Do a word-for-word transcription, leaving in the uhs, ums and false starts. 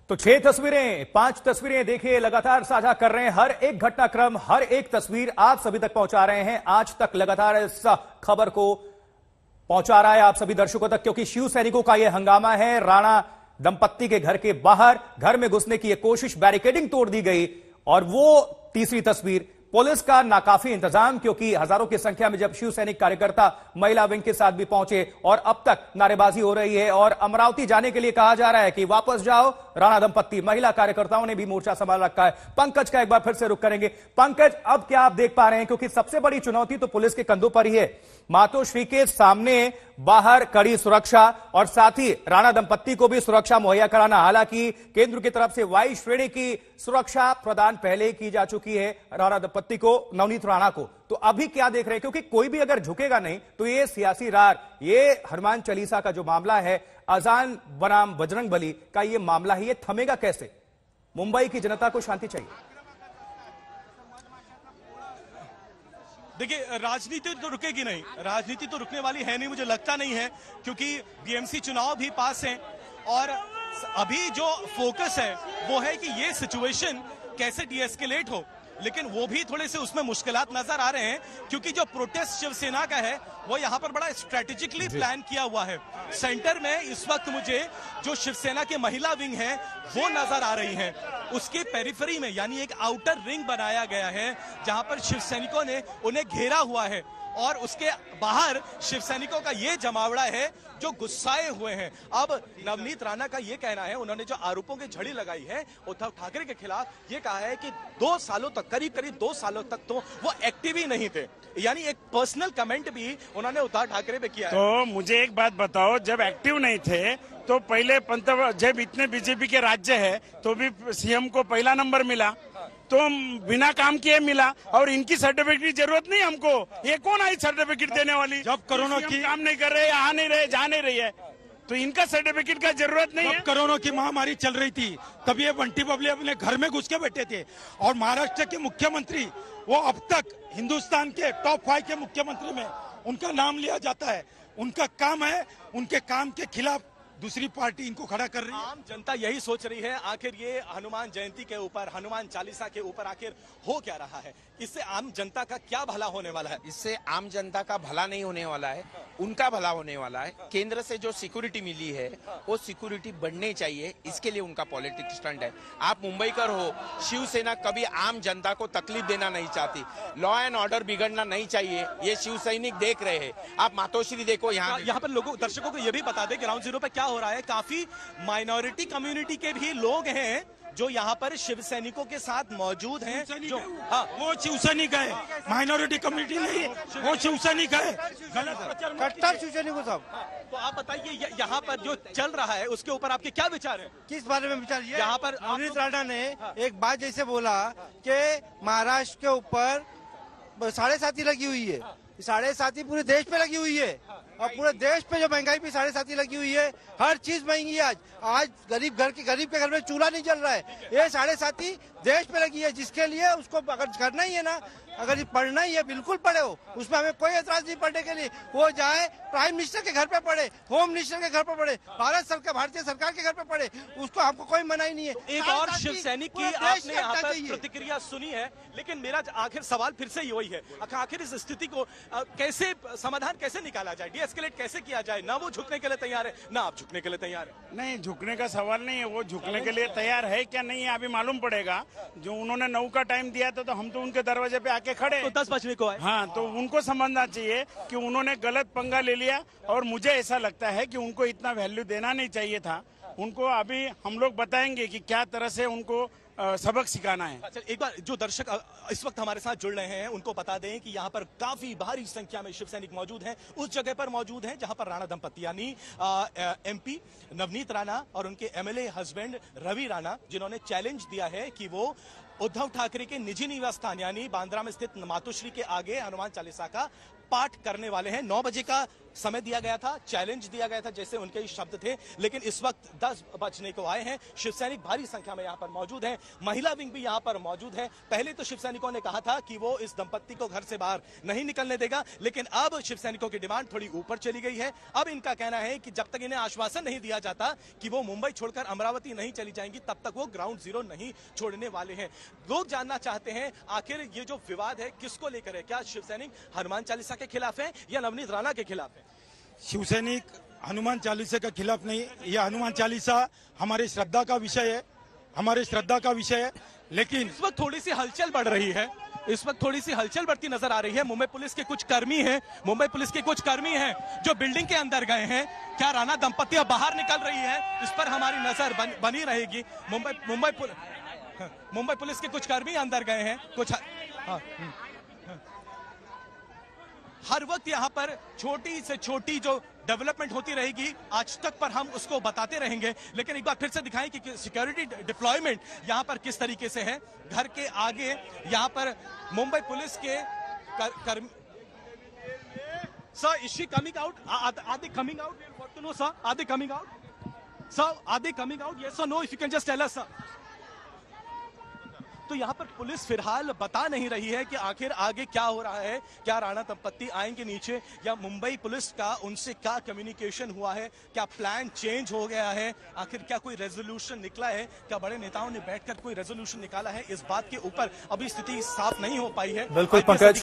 तो छह तस्वीरें, पांच तस्वीरें देखिए लगातार साझा कर रहे हैं। हर एक घटनाक्रम, हर एक तस्वीर आप सभी तक पहुंचा रहे हैं। आज तक लगातार इस खबर को पहुंचा रहा है आप सभी दर्शकों तक, क्योंकि शिव सैनिकों का यह हंगामा है। राणा दंपत्ति के घर के बाहर घर में घुसने की यह कोशिश, बैरिकेडिंग तोड़ दी गई। और वो तीसरी तस्वीर, पुलिस का नाकाफी इंतजाम, क्योंकि हजारों की संख्या में जब शिव सैनिक कार्यकर्ता महिला विंग के साथ भी पहुंचे और अब तक नारेबाजी हो रही है और अमरावती जाने के लिए कहा जा रहा है कि वापस जाओ। राणा दंपत्ति महिला कार्यकर्ताओं ने भी मोर्चा संभाल रखा है। पंकज का एक बार फिर से रुख करेंगे। पंकज, अब क्या आप देख पा रहे हैं, क्योंकि सबसे बड़ी चुनौती तो पुलिस के कंधों पर ही है। मातोश्री के सामने बाहर कड़ी सुरक्षा और साथ ही राणा दंपत्ति को भी सुरक्षा मुहैया कराना। हालांकि केंद्र की तरफ से वायु श्रेणी की सुरक्षा प्रदान पहले ही की जा चुकी है राणा दंपत्ति को, नवनीत राणा को। तो अभी क्या देख रहे हैं, क्योंकि कोई भी अगर झुकेगा नहीं तो ये सियासी रार, ये हनुमान चालीसा का जो मामला है, अजान बनाम बजरंग बली का ये मामला है, ये थमेगा कैसे? मुंबई की जनता को शांति चाहिए। देखिए, राजनीति तो रुकेगी नहीं, राजनीति तो रुकने वाली है नहीं, मुझे लगता नहीं है, क्योंकि बीएमसी चुनाव भी पास हैं और अभी जो फोकस है वो है कि ये सिचुएशन कैसे डीएस्केलेट हो। लेकिन वो भी थोड़े से उसमें मुश्किलात नजर आ रहे हैं, क्योंकि जो प्रोटेस्ट शिवसेना का है वो यहाँ पर बड़ा स्ट्रेटेजिकली प्लान किया हुआ है। सेंटर में इस वक्त मुझे जो शिवसेना के महिला विंग है वो नजर आ रही है। उसके पेरिफेरी में यानी एक आउटर रिंग बनाया गया है जहां पर शिव सैनिकों ने उन्हें घेरा हुआ है और उसके बाहर शिव सैनिकों का ये जमावड़ा है जो गुस्साए हुए हैं। अब नवनीत राणा का ये कहना है, उन्होंने जो आरोपों की झड़ी लगाई है उद्धव ठाकरे के खिलाफ, ये कहा है कि दो सालों तक, करीब करीब दो सालों तक तो वो एक्टिव ही नहीं थे। यानी एक पर्सनल कमेंट भी उन्होंने उद्धव ठाकरे पे किया है। तो मुझे एक बात बताओ, जब एक्टिव नहीं थे तो पहले पंत जब इतने बीजेपी के राज्य है तो भी सीएम को पहला नंबर मिला, तो बिना काम किए मिला। और इनकी सर्टिफिकेट की जरूरत नहीं हमको। ये कौन आई सर्टिफिकेट देने वाली? जब कोरोना की काम नहीं कर रहे, यहाँ नहीं रहे, जा नहीं रही है, तो इनका सर्टिफिकेट का जरूरत नहीं है। कोरोना की महामारी चल रही थी तब ये बंटी बबली अपने घर में घुस के बैठे थे। और महाराष्ट्र के मुख्यमंत्री, वो अब तक हिंदुस्तान के टॉप फाइव के मुख्यमंत्री में उनका नाम लिया जाता है। उनका काम है, उनके काम के खिलाफ दूसरी पार्टी इनको खड़ा कर रही है। आम जनता यही सोच रही है, आखिर ये हनुमान जयंती के ऊपर, हनुमान चालीसा के ऊपर आखिर हो क्या रहा है? इससे आम जनता का क्या भला होने वाला है? इससे आम जनता का भला नहीं होने वाला है, उनका भला होने वाला है। केंद्र से जो सिक्योरिटी मिली है वो सिक्योरिटी बढ़नी चाहिए, इसके लिए उनका पॉलिटिक्स स्टंट है। आप मुंबईकर हो, शिवसेना कभी आम जनता को तकलीफ देना नहीं चाहती, लॉ एंड ऑर्डर बिगड़ना नहीं चाहिए, ये शिव सैनिक देख रहे हैं। आप मातोश्री देखो, यहाँ यहाँ पर लोगों, दर्शकों को ये भी बता दें ग्राउंड जीरो पे क्या हो रहा है। काफी माइनॉरिटी कम्युनिटी के भी लोग हैं जो यहाँ पर शिव सैनिकों के साथ मौजूद हैं। जो हाँ, वो शिव सैनिक है, माइनॉरिटी कम्युनिटी नहीं, वो शिव सैनिक है, गलत कट्टर शिव सैनिक को सब। तो आप बताइए, यहाँ पर जो चल रहा है उसके ऊपर आपके क्या विचार हैं? किस बारे में विचार? यहाँ पर नवनीत राणा ने एक बात जैसे बोला कि महाराष्ट्र के ऊपर साढ़े साथी लगी हुई है, साढ़े साथी पूरे देश पे लगी हुई है और पूरे देश पे जो महंगाई पे साढ़े साथी लगी हुई है, हर चीज महंगी है। आज आज गरीब घर के गरीब के घर में चूल्हा नहीं चल रहा है, ये साढ़े साथी देश पे लगी है, जिसके लिए उसको अगर करना ही है ना, अगर पढ़ना ही है बिल्कुल पढ़े हो, उसमें हमें कोई एतराज नहीं पढ़ने के लिए। वो जाए प्राइम मिनिस्टर के घर पे पढ़े, होम मिनिस्टर के घर पे पढ़े, भारत सरकार भारतीय सरकार के घर पे पढ़े, उसको हमको कोई मनाही नहीं है। एक और शिव सैनिक की आपने यहाँ पर प्रतिक्रिया सुनी है, लेकिन मेरा आखिर सवाल फिर से वही है, आखिर इस स्थिति को कैसे समाधान कैसे निकाला जाए, डीएस्केलेट कैसे किया जाए? ना वो झुकने के लिए तैयार है, ना आप झुकने के लिए तैयार है। नहीं, झुकने का सवाल नहीं है, वो झुकने के लिए तैयार है क्या नहीं है अभी मालूम पड़ेगा। जो उन्होंने नौ का टाइम दिया था तो हम तो उनके दरवाजे पे आके खड़े, तो दस बजने को आए। हाँ, तो उनको समझना चाहिए कि उन्होंने गलत पंगा ले लिया और मुझे ऐसा लगता है कि उनको इतना वैल्यू देना नहीं चाहिए था। उनको अभी हम लोग बताएंगे कि क्या तरह से उनको आ, सबक सिखाना है। अच्छा, एक बार जो दर्शक इस वक्त हमारे साथ जुड़ रहे हैं उनको बता दें कि यहाँ पर काफी भारी संख्या में शिव सैनिक मौजूद हैं, उस जगह पर मौजूद हैं जहां पर राणा दंपत्ति यानी एमपी नवनीत राणा और उनके एमएलए हस्बैंड रवि राणा, जिन्होंने चैलेंज दिया है कि वो उद्धव ठाकरे के निजी निवास स्थान यानी बांद्रा में स्थित मातोश्री के आगे हनुमान चालीसा का पाठ करने वाले हैं। नौ बजे का समय दिया गया था, चैलेंज दिया गया था, जैसे उनके ही शब्द थे, लेकिन इस वक्त दस बजने को आए हैं। शिवसैनिक भारी संख्या में यहां पर मौजूद हैं, महिला विंग भी यहां पर मौजूद है। पहले तो शिवसैनिकों ने कहा था कि वो इस दंपत्ति को घर से बाहर नहीं निकलने देगा, लेकिन अब शिवसैनिकों की डिमांड थोड़ी ऊपर चली गई है। अब इनका कहना है कि जब तक इन्हें आश्वासन नहीं दिया जाता कि वो मुंबई छोड़कर अमरावती नहीं चली जाएंगी, तब तक वो ग्राउंड जीरो नहीं छोड़ने वाले हैं। लोग जानना चाहते हैं आखिर ये जो विवाद है किसको लेकर है, क्या शिवसैनिक हनुमान चालीसा के खिलाफ है या नवनीत राणा के खिलाफ है? शिवसैनिक हनुमान चालीसा के खिलाफ नहीं, यह हनुमान चालीसा हमारे श्रद्धा का विषय है, हमारे श्रद्धा का विषय है। लेकिन इस वक्त थोड़ी सी हलचल बढ़ रही है, इस वक्त थोड़ी सी हलचल बढ़ती नजर आ रही है। मुंबई पुलिस के कुछ कर्मी हैं, मुंबई पुलिस के कुछ कर्मी हैं जो बिल्डिंग के अंदर गए हैं। क्या राणा दंपत्ति अब बाहर निकल रही है, इस पर हमारी नजर बन, बनी रहेगी। मुंबई मुंबई पुल, मुंबई पुलिस के कुछ कर्मी अंदर गए हैं, कुछ हाँ, हर वक्त यहाँ पर छोटी से छोटी जो डेवलपमेंट होती रहेगी, आज तक पर हम उसको बताते रहेंगे। लेकिन एक बार फिर से दिखाएं कि सिक्योरिटी डिप्लॉयमेंट यहाँ पर किस तरीके से है। घर के आगे यहाँ पर मुंबई पुलिस के कर, कर्मी sir, is she coming out? Are they coming out? We want to know sir, are they coming out? Sir, are they coming out? Yes और no, if you can just tell us sir. तो यहाँ पर police फिलहाल बता नहीं रही है कि आखिर आगे क्या हो रहा है। क्या राणा दंपत्ति आएंगे नीचे या मुंबई पुलिस का उनसे क्या कम्युनिकेशन हुआ है, क्या प्लान चेंज हो गया है, आखिर क्या कोई रेजोल्यूशन निकला है, क्या बड़े नेताओं ने बैठकर कोई रेजोल्यूशन निकाला है, इस बात के ऊपर अभी स्थिति साफ नहीं हो पाई है। बिल्कुल पंकज।